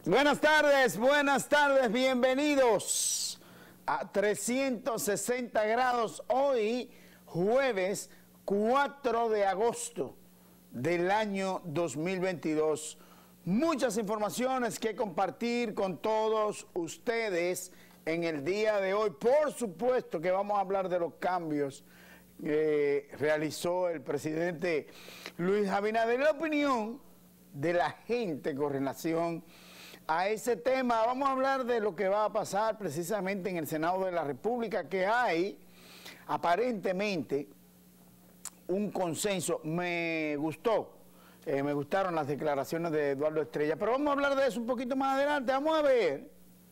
Buenas tardes, bienvenidos a 360 grados, hoy jueves 4 de agosto del año 2022. Muchas informaciones que compartir con todos ustedes en el día de hoy. Por supuesto que vamos a hablar de los cambios que realizó el presidente Luis Abinader, la opinión de la gente con relación a ese tema. Vamos a hablar de lo que va a pasar precisamente en el Senado de la República, que hay aparentemente un consenso. Me gustaron las declaraciones de Eduardo Estrella, pero vamos a hablar de eso un poquito más adelante. Vamos a ver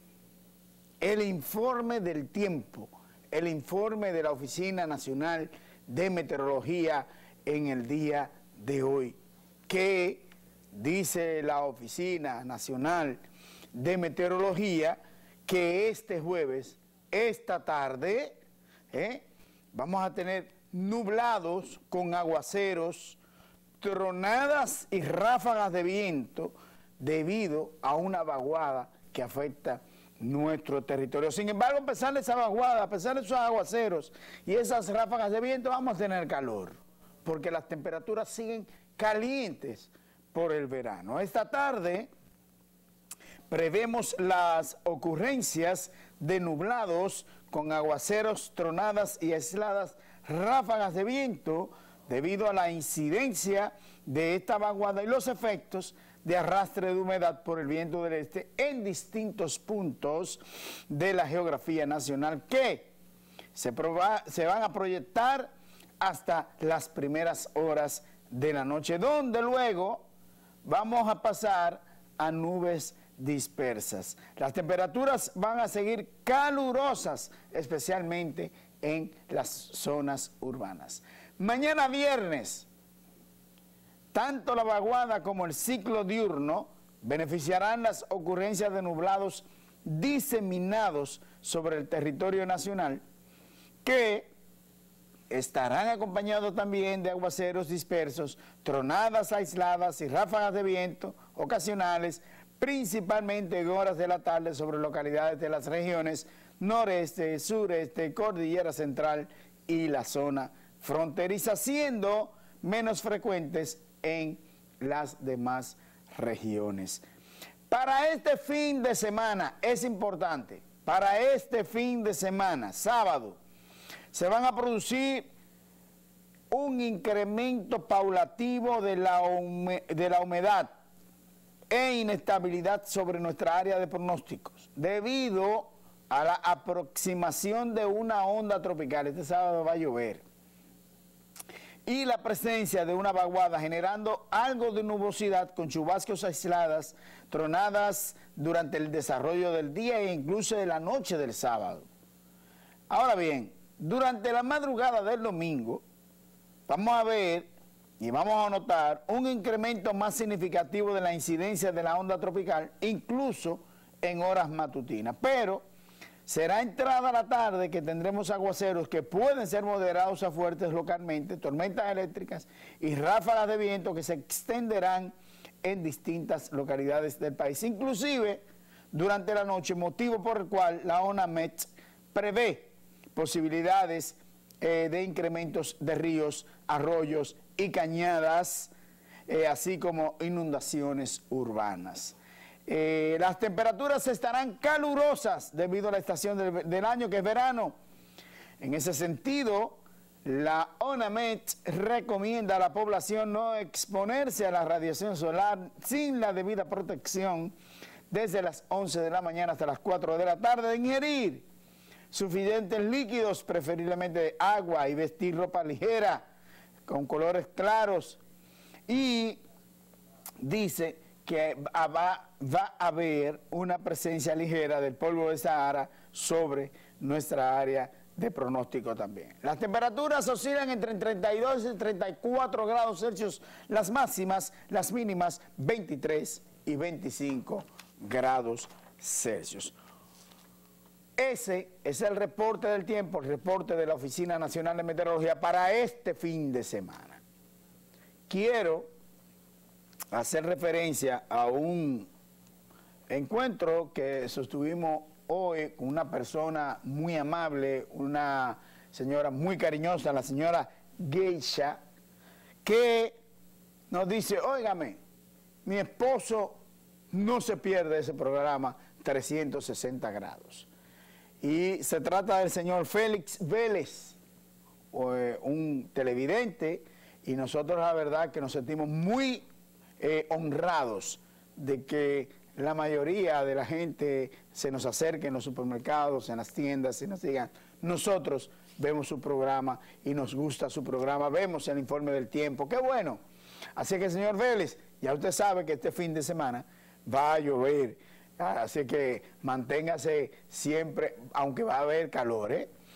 el informe del tiempo, el informe de la Oficina Nacional de Meteorología en el día de hoy, que dice la Oficina Nacional de Meteorología que este jueves, esta tarde, vamos a tener nublados con aguaceros, tronadas y ráfagas de viento debido a una vaguada que afecta nuestro territorio. Sin embargo, a pesar de esa vaguada, a pesar de esos aguaceros y esas ráfagas de viento, vamos a tener calor, porque las temperaturas siguen calientes por el verano. Esta tarde prevemos las ocurrencias de nublados con aguaceros, tronadas y aisladas ráfagas de viento debido a la incidencia de esta vaguada y los efectos de arrastre de humedad por el viento del este en distintos puntos de la geografía nacional que se van a proyectar hasta las primeras horas de la noche, donde luego vamos a pasar a nubes dispersas. Las temperaturas van a seguir calurosas, especialmente en las zonas urbanas. Mañana viernes, tanto la vaguada como el ciclo diurno beneficiarán las ocurrencias de nublados diseminados sobre el territorio nacional, que estarán acompañados también de aguaceros dispersos, tronadas aisladas y ráfagas de viento ocasionales, principalmente en horas de la tarde sobre localidades de las regiones noreste, sureste, cordillera central y la zona fronteriza, siendo menos frecuentes en las demás regiones. Para este fin de semana, es importante, para este fin de semana, sábado, se van a producir un incremento paulatativo de la humedad e inestabilidad sobre nuestra área de pronósticos, debido a la aproximación de una onda tropical. Este sábado va a llover, y la presencia de una vaguada generando algo de nubosidad con chubascos aisladas, tronadas durante el desarrollo del día e incluso de la noche del sábado. Ahora bien, durante la madrugada del domingo vamos a ver y vamos a notar un incremento más significativo de la incidencia de la onda tropical, incluso en horas matutinas, pero será entrada la tarde que tendremos aguaceros que pueden ser moderados a fuertes localmente, tormentas eléctricas y ráfagas de viento que se extenderán en distintas localidades del país, inclusive durante la noche, motivo por el cual la ONAMET prevé posibilidades de incrementos de ríos, arroyos y cañadas, así como inundaciones urbanas. Las temperaturas estarán calurosas debido a la estación del año, que es verano. En ese sentido, la ONAMET recomienda a la población no exponerse a la radiación solar sin la debida protección desde las 11 de la mañana hasta las 4 de la tarde, de ingerir suficientes líquidos, preferiblemente de agua, y vestir ropa ligera con colores claros. Y dice que va a haber una presencia ligera del polvo de Sahara sobre nuestra área de pronóstico también. Las temperaturas oscilan entre 32 y 34 grados Celsius, las máximas, las mínimas 23 y 25 grados Celsius. Ese es el reporte del tiempo, el reporte de la Oficina Nacional de Meteorología para este fin de semana. Quiero hacer referencia a un encuentro que sostuvimos hoy con una persona muy amable, una señora muy cariñosa, la señora Geisha, que nos dice, óigame, mi esposo no se pierde ese programa 360 grados. Y se trata del señor Félix Vélez, un televidente, y nosotros la verdad que nos sentimos muy honrados de que la mayoría de la gente se nos acerque en los supermercados, en las tiendas, y nos digan, nosotros vemos su programa y nos gusta su programa, vemos el informe del tiempo, qué bueno. Así que, señor Vélez, ya usted sabe que este fin de semana va a llover, así que manténgase siempre, aunque va a haber calor,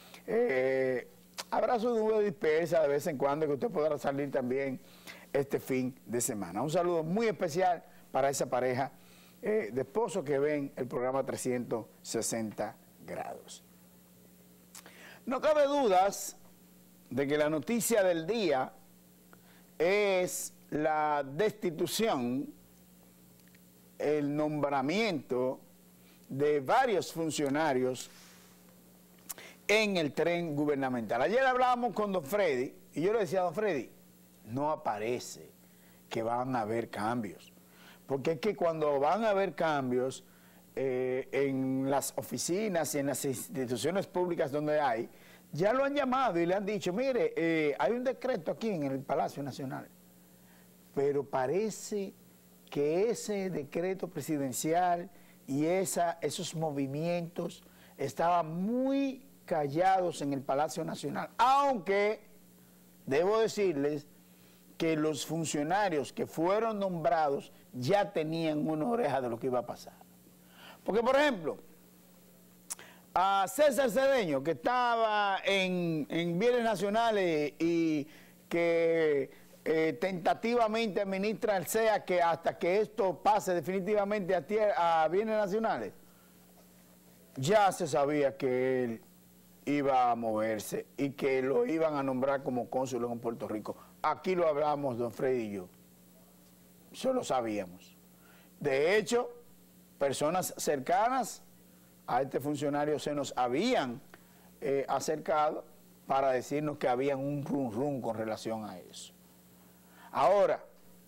habrá su nube dispersa de vez en cuando que usted podrá salir también este fin de semana. Un saludo muy especial para esa pareja de esposos que ven el programa 360 grados. No cabe dudas de que la noticia del día es la destitución, el nombramiento de varios funcionarios en el tren gubernamental. Ayer hablábamos con don Freddy y yo le decía a don Freddy, no aparece que van a haber cambios, porque es que cuando van a haber cambios en las oficinas y en las instituciones públicas donde hay, ya lo han llamado y le han dicho, mire, hay un decreto aquí en el Palacio Nacional, pero parece que ese decreto presidencial y esos movimientos estaban muy callados en el Palacio Nacional, aunque debo decirles que los funcionarios que fueron nombrados ya tenían una oreja de lo que iba a pasar. Porque, por ejemplo, a César Cedeño, que estaba en Bienes Nacionales y que tentativamente administra el SEA, que hasta que esto pase definitivamente a Bienes Nacionales, ya se sabía que él iba a moverse y que lo iban a nombrar como cónsul en Puerto Rico. Aquí lo hablamos don Freddy y yo, eso lo sabíamos. De hecho, personas cercanas a este funcionario se nos habían acercado para decirnos que habían un rum rum con relación a eso. Ahora,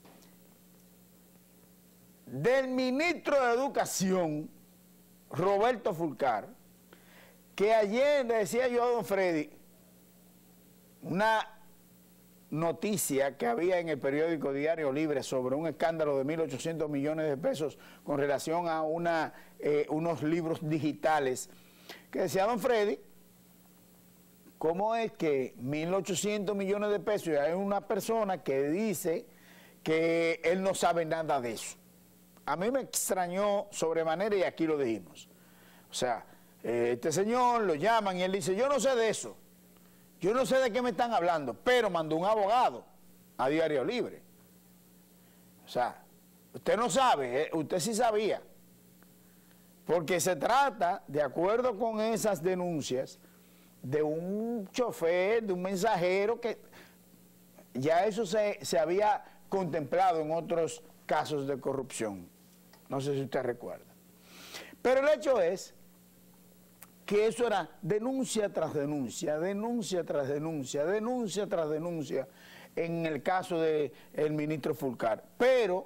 del ministro de Educación, Roberto Fulcar, que ayer le decía yo a don Freddy una noticia que había en el periódico Diario Libre sobre un escándalo de 1.800 millones de pesos con relación a unos libros digitales, que decía don Freddy, ¿cómo es que 1.800 millones de pesos y hay una persona que dice que él no sabe nada de eso? A mí me extrañó sobremanera y aquí lo dijimos. O sea, este señor lo llaman y él dice, yo no sé de eso, yo no sé de qué me están hablando, pero mandó un abogado a Diario Libre. O sea, usted no sabe, usted sí sabía, porque se trata, de acuerdo con esas denuncias, de un chofer, de un mensajero, que ya eso se había contemplado en otros casos de corrupción. No sé si usted recuerda. Pero el hecho es que eso era denuncia tras denuncia, denuncia tras denuncia, denuncia tras denuncia en el caso del ministro Fulcar. Pero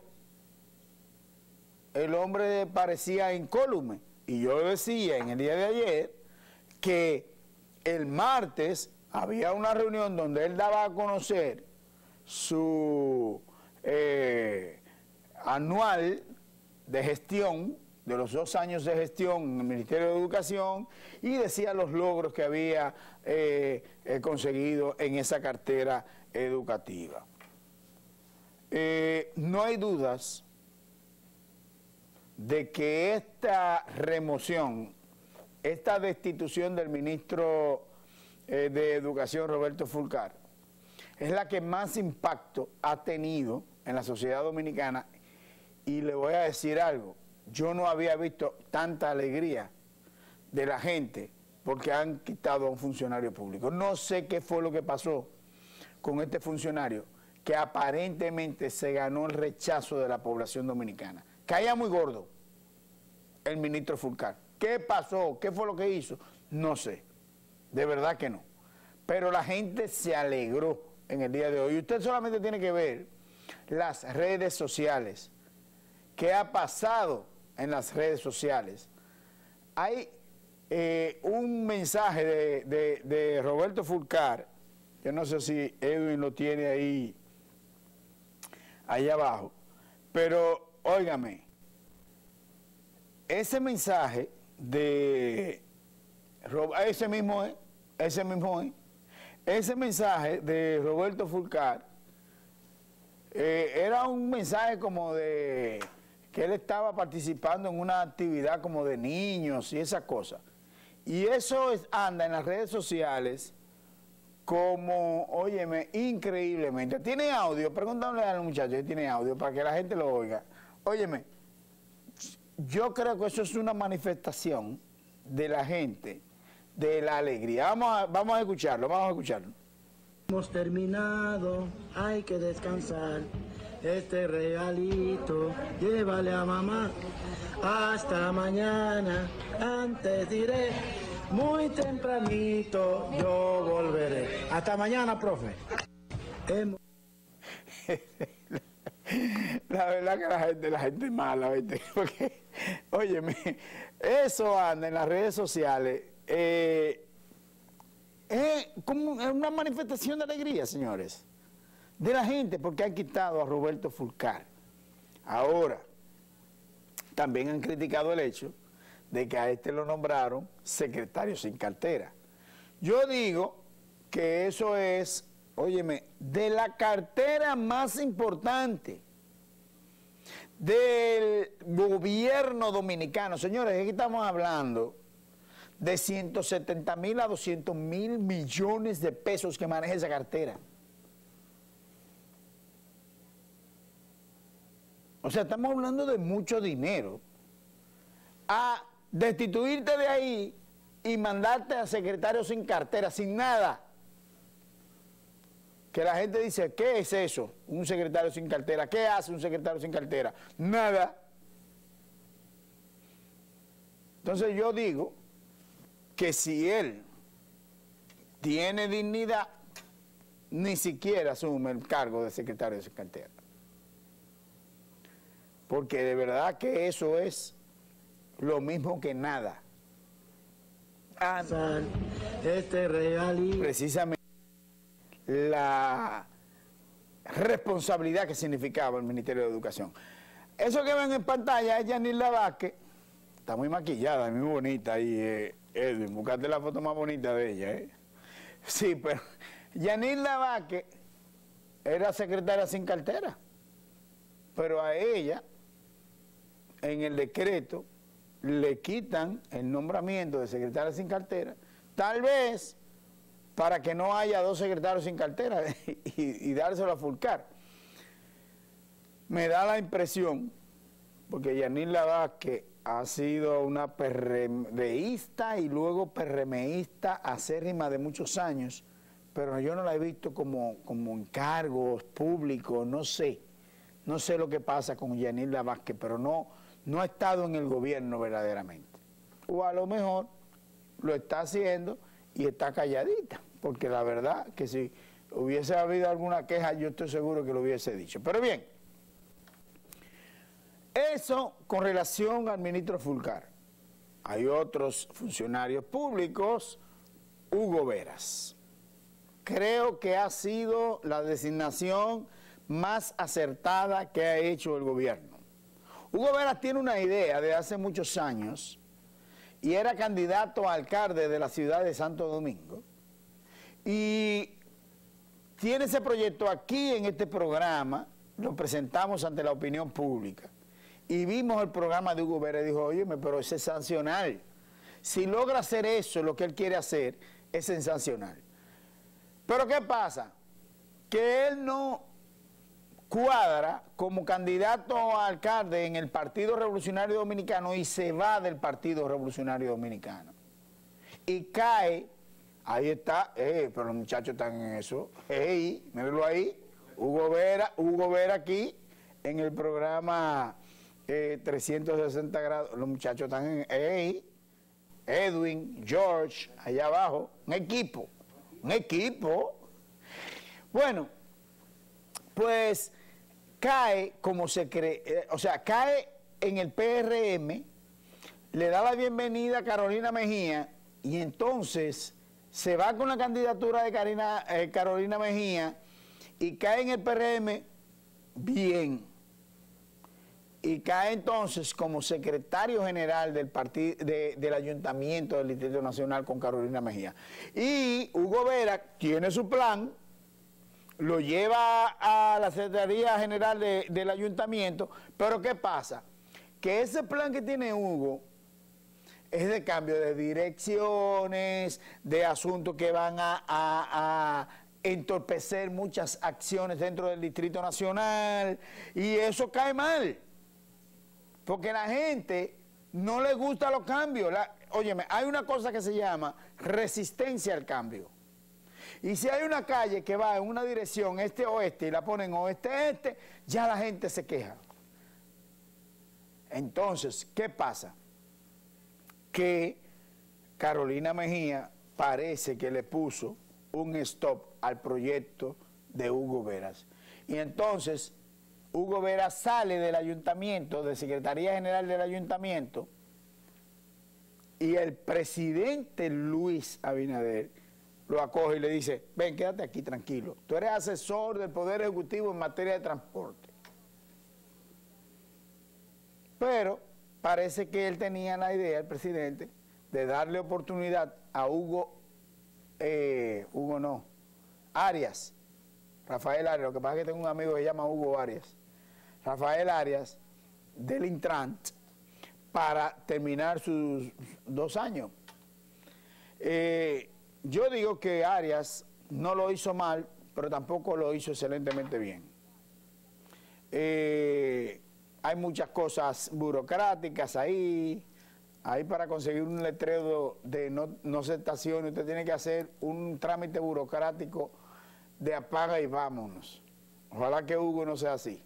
el hombre parecía incólume. Y yo decía en el día de ayer que el martes había una reunión donde él daba a conocer su anual de gestión, de los 2 años de gestión en el Ministerio de Educación, y decía los logros que había conseguido en esa cartera educativa. No hay dudas de que esta remoción, esta destitución del ministro de Educación, Roberto Fulcar, es la que más impacto ha tenido en la sociedad dominicana, y le voy a decir algo, yo no había visto tanta alegría de la gente porque han quitado a un funcionario público. No sé qué fue lo que pasó con este funcionario que aparentemente se ganó el rechazo de la población dominicana. Caía muy gordo, el ministro Fulcar. ¿Qué pasó? ¿Qué fue lo que hizo? No sé, de verdad que no. Pero la gente se alegró en el día de hoy. Usted solamente tiene que ver las redes sociales. ¿Qué ha pasado en las redes sociales? Hay un mensaje de Roberto Fulcar, yo no sé si Edwin lo tiene ahí abajo, pero óigame, ese mensaje ese mensaje de Roberto Fulcar era un mensaje como de que él estaba participando en una actividad como de niños y esas cosas. Y eso anda en las redes sociales como, óyeme, increíblemente. ¿Tiene audio? Pregúntale a los muchachos si tiene audio para que la gente lo oiga. Óyeme, yo creo que eso es una manifestación de la gente, de la alegría. Vamos a escucharlo. Hemos terminado, hay que descansar. Este regalito, llévale a mamá. Hasta mañana, antes diré, muy tempranito yo volveré. Hasta mañana, profe. La verdad que la gente es mala, ¿viste? Porque, óyeme, eso anda en las redes sociales. Es como una manifestación de alegría, señores, de la gente, porque han quitado a Roberto Fulcar. Ahora, también han criticado el hecho de que a este lo nombraron secretario sin cartera. Yo digo que eso es, óyeme, de la cartera más importante del gobierno dominicano. Señores, aquí estamos hablando de 170.000 a 200.000 millones de pesos que maneja esa cartera. O sea, estamos hablando de mucho dinero. A destituirte de ahí y mandarte a secretario sin cartera, sin nada. Que la gente dice, ¿qué es eso? Un secretario sin cartera. ¿Qué hace un secretario sin cartera? Nada. Entonces yo digo que si él tiene dignidad, ni siquiera asume el cargo de secretario sin cartera. Porque de verdad que eso es lo mismo que nada. Este regalito. Precisamente la responsabilidad que significaba el Ministerio de Educación. Eso que ven en pantalla es Yanilda Vázquez. Está muy maquillada, muy bonita ahí, Edwin. Buscate la foto más bonita de ella, ¿eh? Sí, pero Yanilda Vázquez era secretaria sin cartera. Pero a ella, en el decreto, le quitan el nombramiento de secretaria sin cartera, tal vez para que no haya dos secretarios sin cartera y dárselo a Fulcar. Me da la impresión, porque Yanilda Vázquez ha sido una PRMista y luego PRMista acérrima de muchos años, pero yo no la he visto como en cargos públicos, no sé lo que pasa con Yanilda Vázquez, pero no ha estado en el gobierno verdaderamente. O a lo mejor lo está haciendo y está calladita, porque la verdad que si hubiese habido alguna queja, yo estoy seguro que lo hubiese dicho. Pero bien, eso con relación al ministro Fulcar. Hay otros funcionarios públicos. Hugo Veras. Creo que ha sido la designación más acertada que ha hecho el gobierno. Hugo Veras tiene una idea de hace muchos años y era candidato a alcalde de la ciudad de Santo Domingo y tiene ese proyecto aquí en este programa, lo presentamos ante la opinión pública y vimos el programa de Hugo Veras y dijo, oye, pero es sensacional. Si logra hacer eso, lo que él quiere hacer, es sensacional. Pero ¿qué pasa? Que él no cuadra como candidato a alcalde en el Partido Revolucionario Dominicano y se va del Partido Revolucionario Dominicano. Y cae, ahí está, pero los muchachos están en eso, mírenlo ahí, Hugo Vera aquí en el programa 360 grados. Los muchachos están en Edwin, George, allá abajo. Un equipo. Bueno, pues cae como se cree, o sea, cae en el PRM, le da la bienvenida a Carolina Mejía y entonces se va con la candidatura de Carolina Mejía y cae en el PRM bien. Y cae entonces como secretario general del partido del Ayuntamiento del Distrito Nacional con Carolina Mejía. Y Hugo Vera tiene su plan, lo lleva a la Secretaría General del Ayuntamiento, pero ¿qué pasa? Que ese plan que tiene Hugo es de cambio de direcciones, de asuntos que van a entorpecer muchas acciones dentro del Distrito Nacional, y eso cae mal. Porque a la gente no le gustan los cambios. Óyeme, hay una cosa que se llama resistencia al cambio. Y si hay una calle que va en una dirección este-oeste y la ponen oeste-este, ya la gente se queja. Entonces, ¿qué pasa? Que Carolina Mejía parece que le puso un stop al proyecto de Hugo Veras. Y entonces Hugo Vera sale del ayuntamiento, de Secretaría General del Ayuntamiento, y el presidente Luis Abinader lo acoge y le dice: ven, quédate aquí tranquilo, tú eres asesor del Poder Ejecutivo en materia de transporte. Pero parece que él tenía la idea, el presidente, de darle oportunidad a Arias, Rafael Arias. Lo que pasa es que tengo un amigo que se llama Hugo Arias. Rafael Arias, del Intran, para terminar sus 2 años. Yo digo que Arias no lo hizo mal, pero tampoco lo hizo excelentemente bien. Hay muchas cosas burocráticas ahí para conseguir un letrero de no aceptación, usted tiene que hacer un trámite burocrático de apaga y vámonos. Ojalá que Hugo no sea así.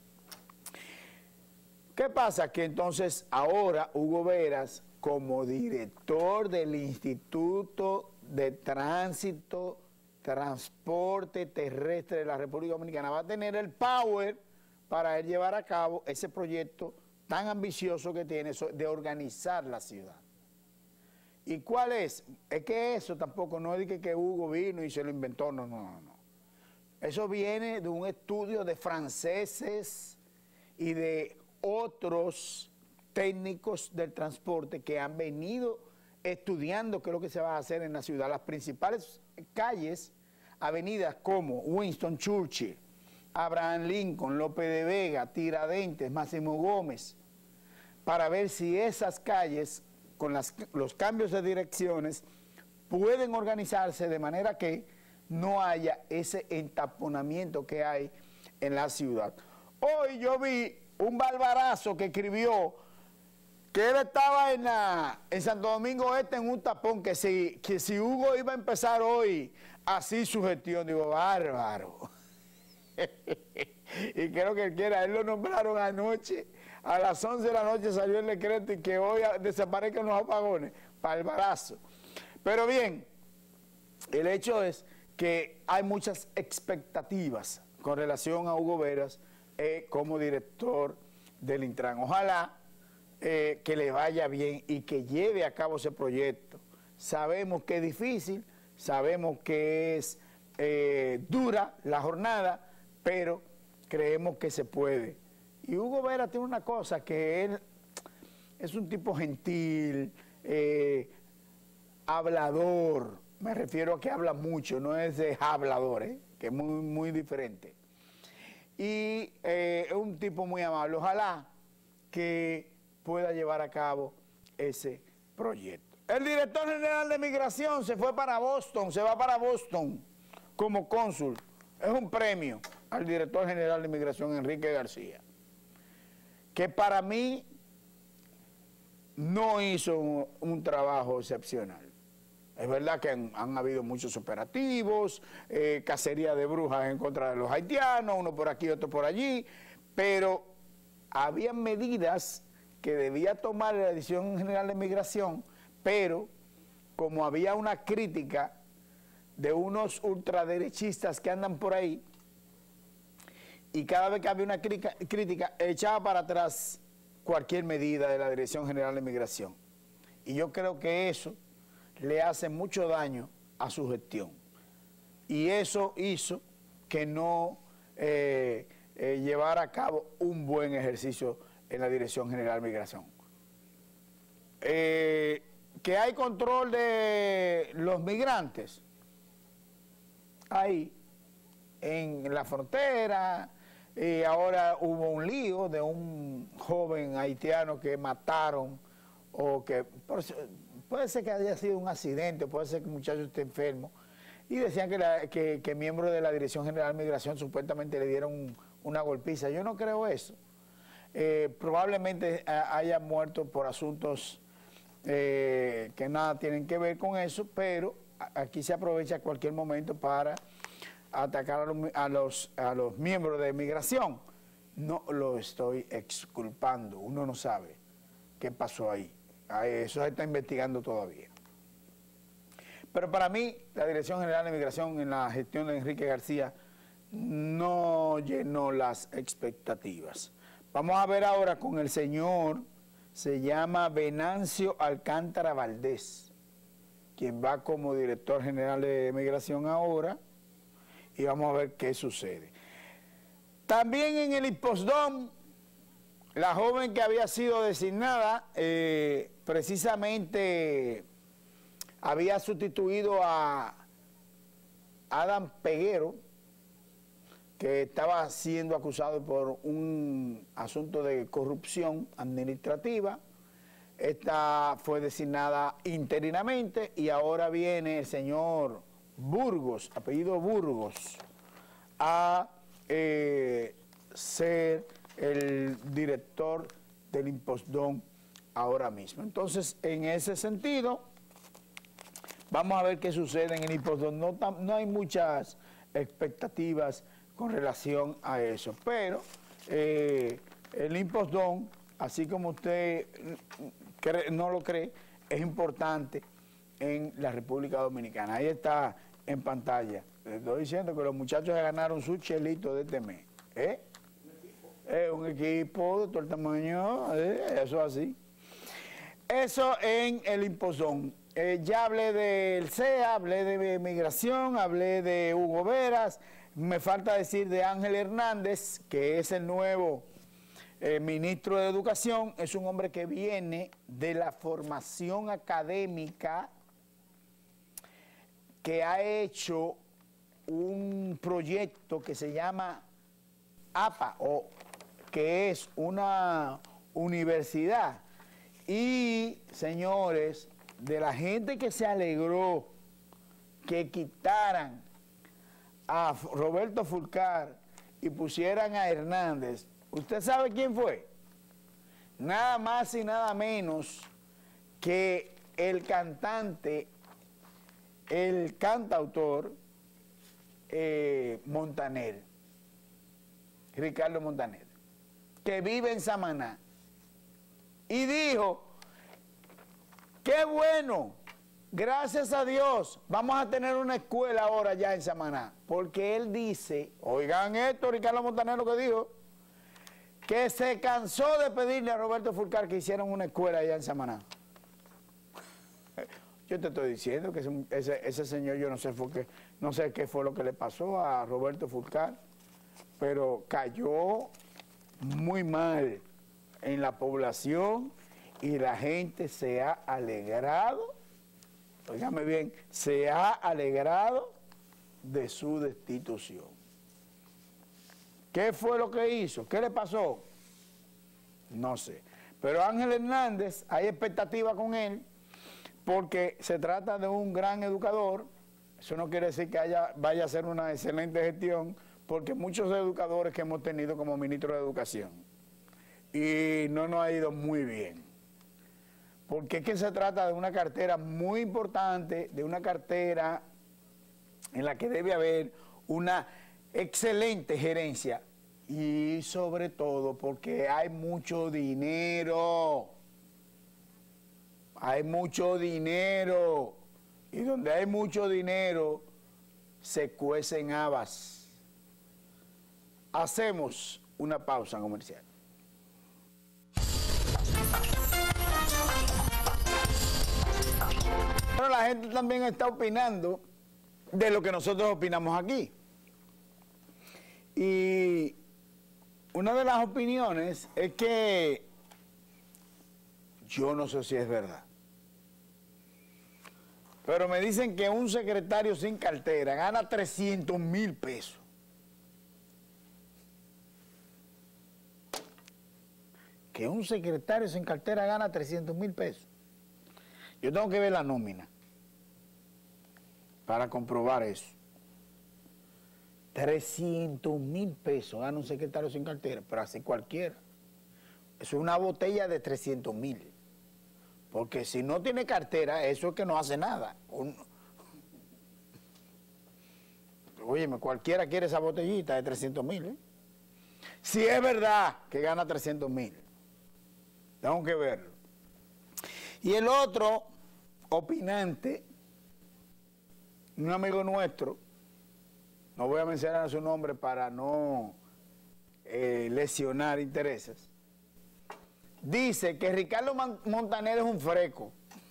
¿Qué pasa? Que entonces ahora Hugo Veras, como director del Instituto de Tránsito, Transporte Terrestre de la República Dominicana, va a tener el power para él llevar a cabo ese proyecto tan ambicioso que tiene de organizar la ciudad. ¿Y cuál es? Es que eso tampoco no es que Hugo vino y se lo inventó, no. Eso viene de un estudio de franceses y de otros técnicos del transporte que han venido estudiando qué es lo que se va a hacer en la ciudad. Las principales calles, avenidas como Winston Churchill, Abraham Lincoln, López de Vega, Tiradentes, Máximo Gómez, para ver si esas calles, con los cambios de direcciones, pueden organizarse de manera que no haya ese entaponamiento que hay en la ciudad. Hoy yo vi un barbarazo que escribió que él estaba en Santo Domingo Este en un tapón, que si Hugo iba a empezar hoy así su gestión. Digo, bárbaro. Y creo que él quiera, él lo nombraron anoche, a las 11 de la noche salió el decreto y que hoy desaparezcan los apagones, barbarazo. Pero bien, el hecho es que hay muchas expectativas con relación a Hugo Veras como director del Intran. Ojalá que le vaya bien y que lleve a cabo ese proyecto. Sabemos que es difícil, sabemos que es dura la jornada, pero creemos que se puede. Y Hugo Vera tiene una cosa, que él es un tipo gentil, hablador, me refiero a que habla mucho, no es de hablador, que es muy, muy diferente. Y es un tipo muy amable. Ojalá que pueda llevar a cabo ese proyecto. El director general de Migración se va para Boston como cónsul. Es un premio al director general de Migración, Enrique García, que para mí no hizo un trabajo excepcional. Es verdad que han habido muchos operativos, cacería de brujas en contra de los haitianos, uno por aquí, otro por allí, pero había medidas que debía tomar la Dirección General de Migración, pero como había una crítica de unos ultraderechistas que andan por ahí, y cada vez que había una crítica, echaba para atrás cualquier medida de la Dirección General de Migración. Y yo creo que eso le hace mucho daño a su gestión. Y eso hizo que no llevara a cabo un buen ejercicio en la Dirección General de Migración. Que hay control de los migrantes ahí en la frontera, y ahora hubo un lío de un joven haitiano que mataron, o que puede ser que haya sido un accidente, puede ser que el muchacho esté enfermo, y decían que miembros de la Dirección General de Migración supuestamente le dieron una golpiza. Yo no creo eso. Probablemente haya muerto por asuntos que nada tienen que ver con eso, pero aquí se aprovecha cualquier momento para atacar a los miembros de migración. No lo estoy exculpando, uno no sabe qué pasó ahí. Eso se está investigando todavía. Pero para mí, la Dirección General de Migración en la gestión de Enrique García no llenó las expectativas. Vamos a ver ahora con el señor, se llama Venancio Alcántara Valdés, quien va como director general de Migración ahora, y vamos a ver qué sucede. También en el Impostón, la joven que había sido designada, precisamente había sustituido a Adam Peguero, que estaba siendo acusado por un asunto de corrupción administrativa. Esta fue designada interinamente y ahora viene el señor Burgos, apellido Burgos, a ser el director del Impostón ahora mismo. Entonces, en ese sentido, vamos a ver qué sucede en el Impostón. No hay muchas expectativas con relación a eso, pero el Impostón, así como usted no lo cree, es importante en la República Dominicana. Ahí está en pantalla. Les estoy diciendo que los muchachos se ganaron su chelito de este mes. Un equipo de todo el tamaño, eso así. Eso en el Impostón. Ya hablé del CEA, hablé de migración, hablé de Hugo Veras. Me falta decir de Ángel Hernández, que es el nuevo ministro de Educación. Es un hombre que viene de la formación académica, que ha hecho un proyecto que se llama APA, o que es una universidad. Y, señores, de la gente que se alegró que quitaran a Roberto Fulcar y pusieran a Hernández, ¿usted sabe quién fue? Nada más y nada menos que el cantante, el cantautor Montaner, Ricardo Montaner, que vive en Samaná, y dijo: qué bueno, gracias a Dios, vamos a tener una escuela ahora ya en Samaná, porque él dice, oigan esto, Ricardo Montaner lo que dijo, que se cansó de pedirle a Roberto Fulcar que hicieran una escuela allá en Samaná. Yo te estoy diciendo que ese señor, yo no sé qué fue lo que le pasó a Roberto Fulcar, pero cayó muy mal en la población y la gente se ha alegrado, óigame bien, se ha alegrado de su destitución. ¿Qué fue lo que hizo? ¿Qué le pasó? No sé. Pero Ángel Hernández, hay expectativa con él, porque se trata de un gran educador. Eso no quiere decir que vaya a hacer una excelente gestión, porque muchos educadores que hemos tenido como ministro de Educación, y no nos ha ido muy bien. Porque es que se trata de una cartera muy importante, de una cartera en la que debe haber una excelente gerencia Y sobre todo porque hay mucho dinero. Hay mucho dinero. Y donde hay mucho dinero, se cuecen habas. Hacemos una pausa comercial. Pero la gente también está opinando de lo que nosotros opinamos aquí. Y una de las opiniones es que yo no sé si es verdad, pero me dicen que un secretario sin cartera gana 300,000 pesos. Que un secretario sin cartera gana 300,000 pesos. Yo tengo que ver la nómina para comprobar eso. 300,000 pesos gana un secretario sin cartera, pero así cualquiera. Eso es una botella de 300,000. Porque si no tiene cartera, eso es que no hace nada. Óyeme, cualquiera quiere esa botellita de 300,000, ¿eh? Si es verdad que gana 300,000, tengo que verlo. Y el otro opinante, un amigo nuestro, no voy a mencionar su nombre para no lesionar intereses, dice que Ricardo Montaner es un freco.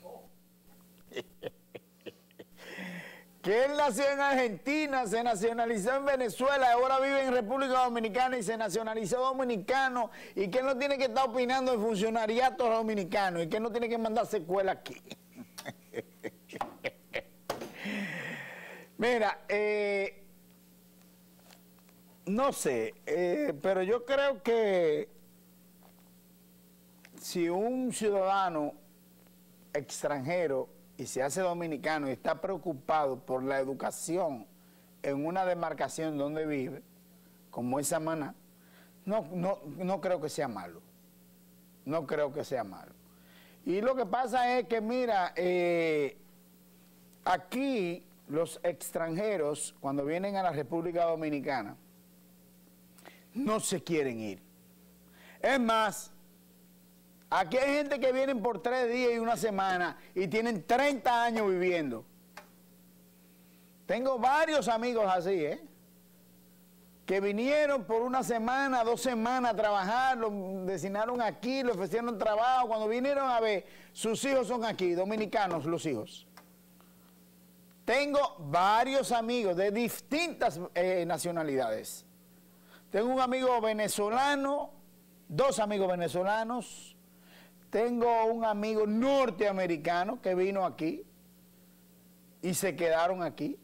Que él nació en Argentina, se nacionalizó en Venezuela, ahora vive en República Dominicana y se nacionalizó dominicano, y que él no tiene que estar opinando en funcionariatos dominicanos, y que él no tiene que mandar secuela aquí. Mira, no sé, pero yo creo que si un ciudadano extranjero y se hace dominicano y está preocupado por la educación en una demarcación donde vive, como es Samaná, no creo que sea malo. No creo que sea malo. Y lo que pasa es que, mira, aquí los extranjeros, cuando vienen a la República Dominicana, no se quieren ir. Es más, aquí hay gente que vienen por 3 días y una semana y tienen 30 años viviendo. Tengo varios amigos así, que vinieron por 1 semana, 2 semanas a trabajar, lo designaron aquí, le ofrecieron trabajo. Cuando vinieron a ver, sus hijos son aquí, dominicanos los hijos. Tengo varios amigos de distintas nacionalidades. Tengo un amigo venezolano, 2 amigos venezolanos. Tengo un amigo norteamericano que vino aquí y se quedaron aquí.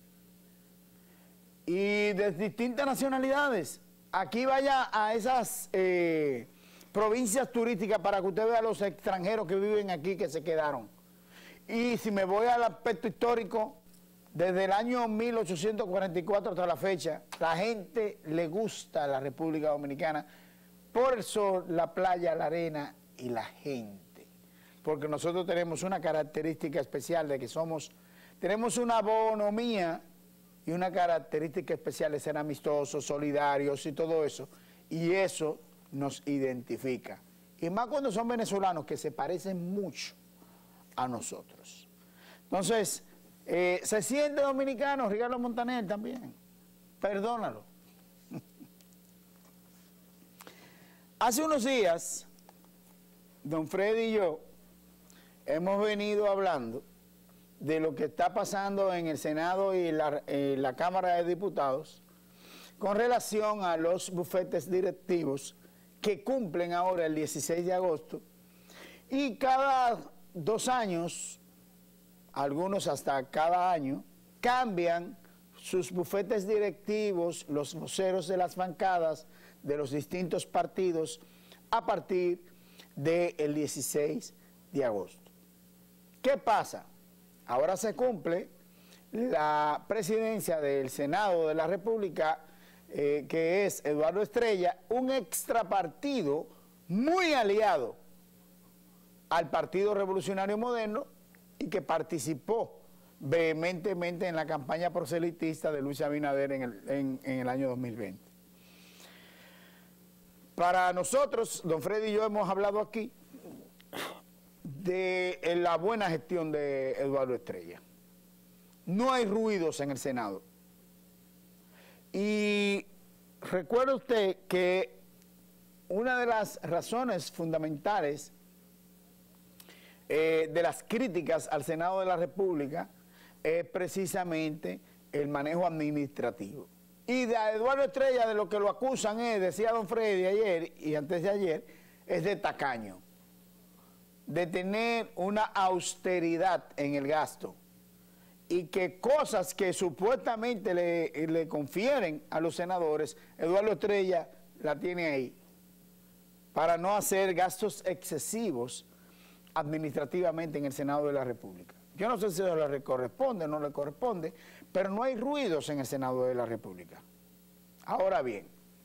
Y de distintas nacionalidades. Aquí vaya a esas provincias turísticas para que usted vea a los extranjeros que viven aquí que se quedaron. Y si me voy al aspecto histórico, desde el año 1844 hasta la fecha, la gente le gusta la República Dominicana por el sol, la playa, la arena y la gente. Porque nosotros tenemos una característica especial de que tenemos una bonomía y una característica especial de ser amistosos, solidarios y todo eso. Y eso nos identifica. Y más cuando son venezolanos que se parecen mucho a nosotros. Entonces, se siente dominicano Ricardo Montaner también. Perdónalo. Hace unos días, don Freddy y yo hemos venido hablando de lo que está pasando en el Senado y la Cámara de Diputados con relación a los bufetes directivos que cumplen ahora el 16 de agosto y cada 2 años, algunos hasta cada año, cambian sus bufetes directivos, los voceros de las bancadas de los distintos partidos a partir del 16 de agosto. ¿Qué pasa? Ahora se cumple la presidencia del Senado de la República, que es Eduardo Estrella, un extrapartido muy aliado al Partido Revolucionario Moderno y que participó vehementemente en la campaña proselitista de Luis Abinader en el año 2020. Para nosotros, don Freddy y yo hemos hablado aquí de la buena gestión de Eduardo Estrella. No hay ruidos en el Senado. Y recuerde usted que una de las razones fundamentales de las críticas al Senado de la República es precisamente el manejo administrativo. Y de Eduardo Estrella de lo que lo acusan es, decía don Freddy ayer y antes de ayer, es de tacaño, de tener una austeridad en el gasto y que cosas que supuestamente le confieren a los senadores, Eduardo Estrella la tiene ahí para no hacer gastos excesivos administrativamente en el Senado de la República. Yo no sé si le corresponde o no le corresponde, pero no hay ruidos en el Senado de la República. Ahora bien,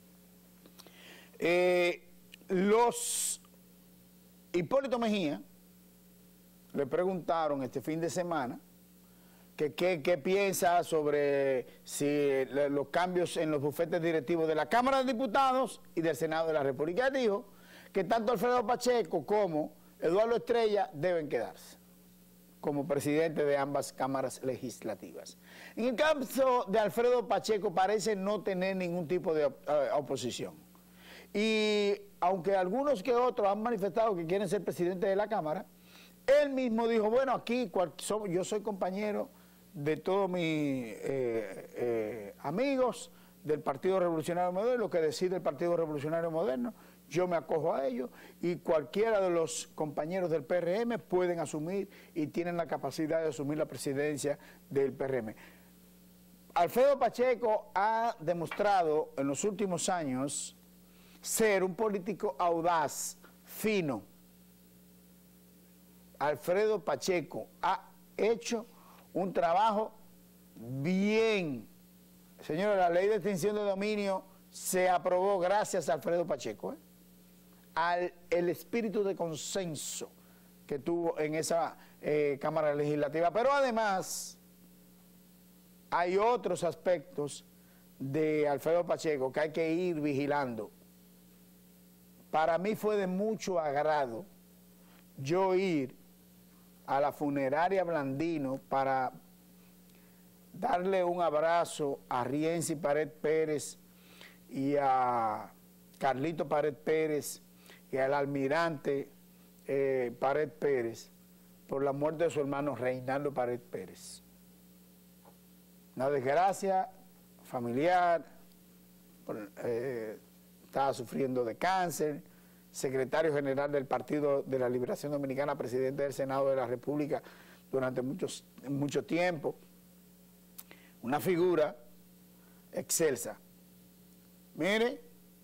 Hipólito Mejía le preguntaron este fin de semana que qué piensa sobre si los cambios en los bufetes directivos de la Cámara de Diputados y del Senado de la República. Él dijo que tanto Alfredo Pacheco como Eduardo Estrella deben quedarse como presidente de ambas cámaras legislativas. En el caso de Alfredo Pacheco parece no tener ningún tipo de oposición. Y aunque algunos que otros han manifestado que quieren ser presidente de la Cámara, él mismo dijo, bueno, aquí yo soy compañero de todos mis amigos del Partido Revolucionario Moderno, lo que decide el Partido Revolucionario Moderno, yo me acojo a ello y cualquiera de los compañeros del PRM pueden asumir y tienen la capacidad de asumir la presidencia del PRM. Alfredo Pacheco ha demostrado en los últimos años ser un político audaz, fino. Alfredo Pacheco ha hecho un trabajo bien. Señora, la ley de extinción de dominio se aprobó gracias a Alfredo Pacheco, el espíritu de consenso que tuvo en esa Cámara Legislativa. Pero además hay otros aspectos de Alfredo Pacheco que hay que ir vigilando. Para mí fue de mucho agrado yo ir a la funeraria Blandino para darle un abrazo a Rienzi Pared Pérez y a Carlito Pared Pérez y al almirante Pared Pérez por la muerte de su hermano Reinaldo Pared Pérez. Una desgracia familiar, estaba sufriendo de cáncer, secretario general del Partido de la Liberación Dominicana, presidente del Senado de la República durante mucho tiempo, una figura excelsa. Mire,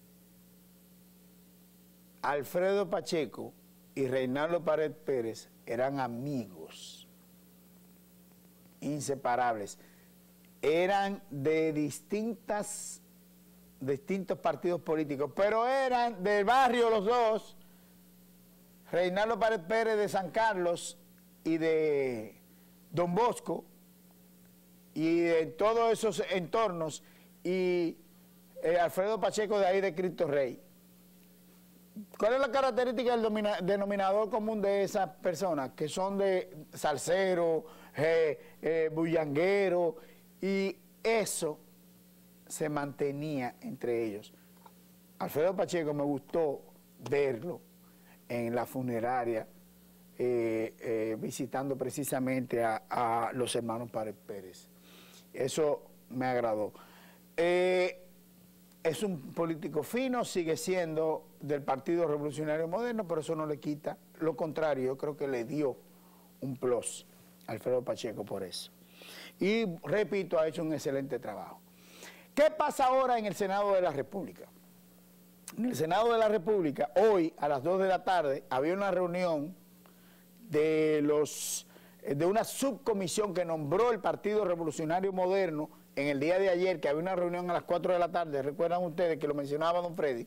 Alfredo Pacheco y Reinaldo Pared Pérez eran amigos inseparables, eran de distintos partidos políticos, pero eran del barrio los dos. Reinaldo Pared Pérez de San Carlos y de Don Bosco, y de todos esos entornos, y Alfredo Pacheco de ahí de Cristo Rey. ¿Cuál es la característica del denominador común de esas personas? Que son de salsero, bullanguero, y eso se mantenía entre ellos. Alfredo Pacheco me gustó verlo en la funeraria, visitando precisamente a los hermanos Pared Pérez. Eso me agradó. Es un político fino, sigue siendo del Partido Revolucionario Moderno, pero eso no le quita. Lo contrario, yo creo que le dio un plus a Alfredo Pacheco por eso. Y, repito, ha hecho un excelente trabajo. ¿Qué pasa ahora en el Senado de la República? En el Senado de la República, hoy a las 2 de la tarde, había una reunión de una subcomisión que nombró el Partido Revolucionario Moderno en el día de ayer, que había una reunión a las 4 de la tarde, recuerdan ustedes que lo mencionaba don Freddy,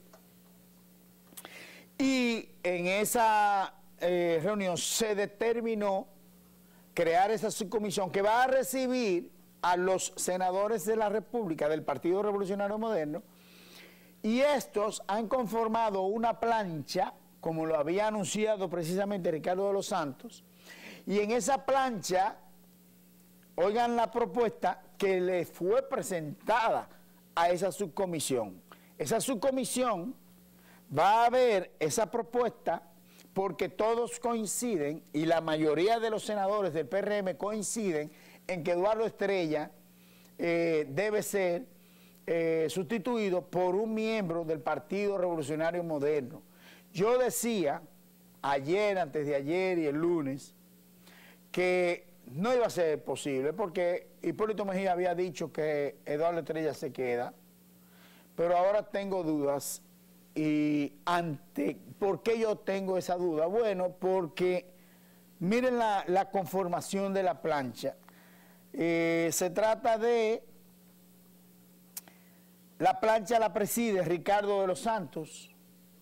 y en esa reunión se determinó crear esa subcomisión que va a recibir a los senadores de la República del Partido Revolucionario Moderno Y estos han conformado una plancha, como lo había anunciado precisamente Ricardo de los Santos, y en esa plancha, oigan la propuesta que le fue presentada a esa subcomisión. Esa subcomisión va a ver esa propuesta porque todos coinciden, y la mayoría de los senadores del PRM coinciden en que Eduardo Estrella debe ser sustituido por un miembro del Partido Revolucionario Moderno. Yo decía ayer, antes de ayer y el lunes, que no iba a ser posible porque Hipólito Mejía había dicho que Eduardo Estrella se queda, pero ahora tengo dudas. ¿Y por qué yo tengo esa duda? Bueno, porque miren la conformación de la plancha. Se trata de... La plancha la preside Ricardo de los Santos,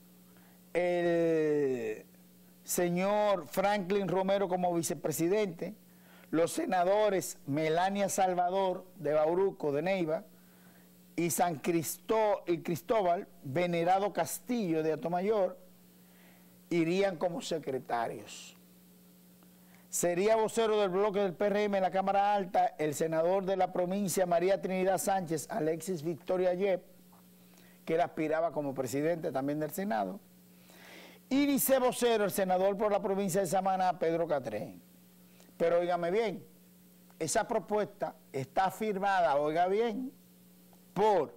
el señor Franklin Romero como vicepresidente, los senadores Melania Salvador de Bauruco, de Neiva, y Cristóbal Venerado Castillo de Atomayor irían como secretarios. Sería vocero del bloque del PRM en la Cámara Alta el senador de la provincia María Trinidad Sánchez, Alexis Victoria Yep, que él aspiraba como presidente también del Senado, y vicevocero el senador por la provincia de Samaná, Pedro Catrén. Pero óigame bien, esa propuesta está firmada, oiga bien, por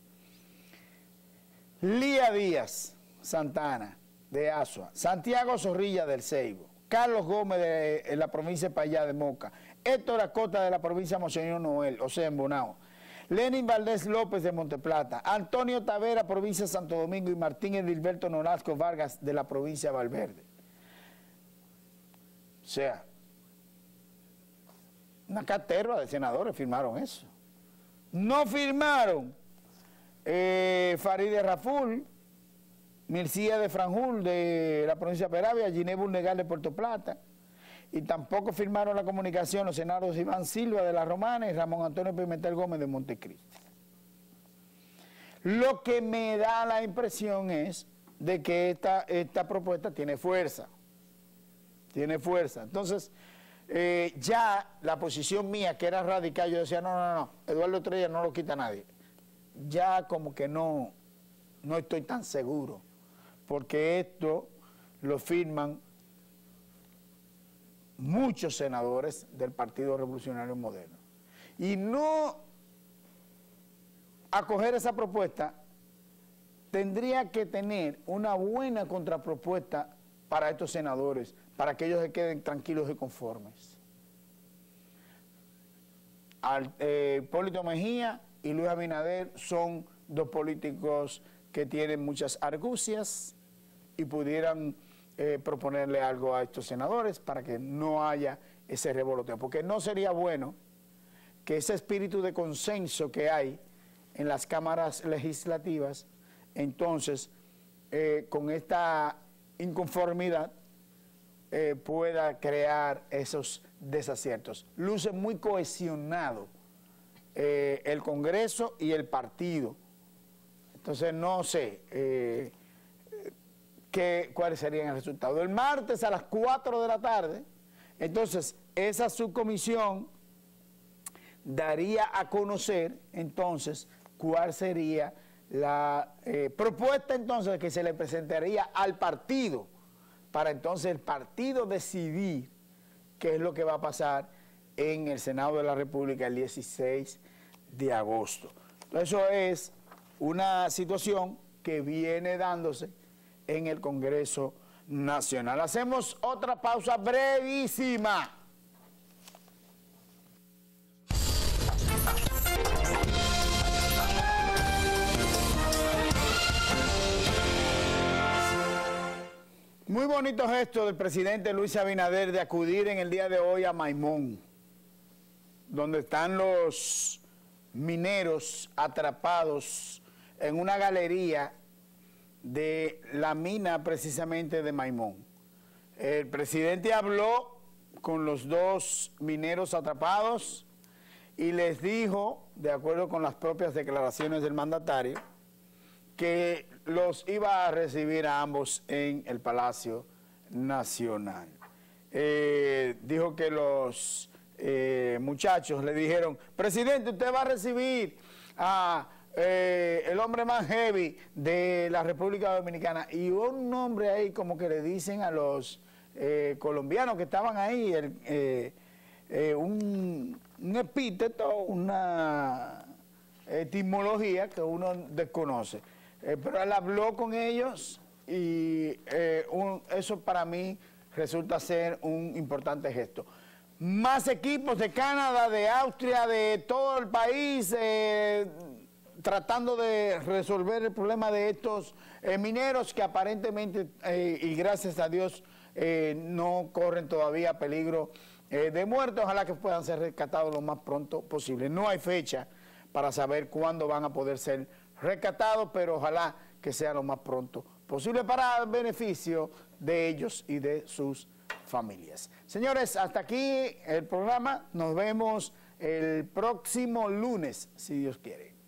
Lía Díaz Santana de Azua, Santiago Zorrilla del Ceibo, Carlos Gómez de la provincia de Payá de Moca, Héctor Acosta de la provincia de Monseñor Noel, o sea, en Bonao, Lenin Valdés López de Monteplata, Antonio Tavera, provincia de Santo Domingo, y Martín Edilberto Nolasco Vargas de la provincia de Valverde. O sea, una caterva de senadores firmaron eso. No firmaron Farideh Raful, Mircía de Franjul de la provincia de Peravia, Giné Burnegal de Puerto Plata, y tampoco firmaron la comunicación los senadores Iván Silva de La Romana y Ramón Antonio Pimentel Gómez de Montecristi. Lo que me da la impresión es de que esta propuesta tiene fuerza. Tiene fuerza. Entonces, ya la posición mía, que era radical, yo decía, no, Eduardo Estrella no lo quita nadie. Ya como que no estoy tan seguro, porque esto lo firman muchos senadores del Partido Revolucionario Moderno. Y no acoger esa propuesta tendría que tener una buena contrapropuesta para estos senadores, para que ellos se queden tranquilos y conformes. Hipólito Mejía y Luis Abinader son dos políticos que tienen muchas argucias y pudieran proponerle algo a estos senadores para que no haya ese revoloteo, porque no sería bueno que ese espíritu de consenso que hay en las cámaras legislativas, entonces con esta inconformidad pueda crear esos desaciertos. Luce muy cohesionado el Congreso y el partido. Entonces no sé cuáles serían el resultado. El martes a las 4 de la tarde, entonces esa subcomisión daría a conocer entonces cuál sería la propuesta entonces que se le presentaría al partido, para entonces el partido decidir qué es lo que va a pasar en el Senado de la República el 16 de agosto. Eso es una situación que viene dándose en el Congreso Nacional. Hacemos otra pausa brevísima. Muy bonito gesto del presidente Luis Abinader de acudir en el día de hoy a Maimón, donde están los mineros atrapados en una galería de la mina precisamente de Maimón. El presidente habló con los dos mineros atrapados y les dijo, de acuerdo con las propias declaraciones del mandatario, que los iba a recibir a ambos en el Palacio Nacional. Dijo que los muchachos le dijeron: presidente, usted va a recibir a el hombre más heavy de la República Dominicana, y un nombre ahí como que le dicen a los colombianos que estaban ahí, un epíteto, una etimología que uno desconoce. Pero él habló con ellos y eso para mí resulta ser un importante gesto. Más equipos de Canadá, de Austria, de todo el país, tratando de resolver el problema de estos mineros que aparentemente, y gracias a Dios, no corren todavía peligro de muerte. Ojalá que puedan ser rescatados lo más pronto posible. No hay fecha para saber cuándo van a poder ser rescatados, pero ojalá que sea lo más pronto posible para el beneficio de ellos y de sus familias. Señores, hasta aquí el programa. Nos vemos el próximo lunes, si Dios quiere.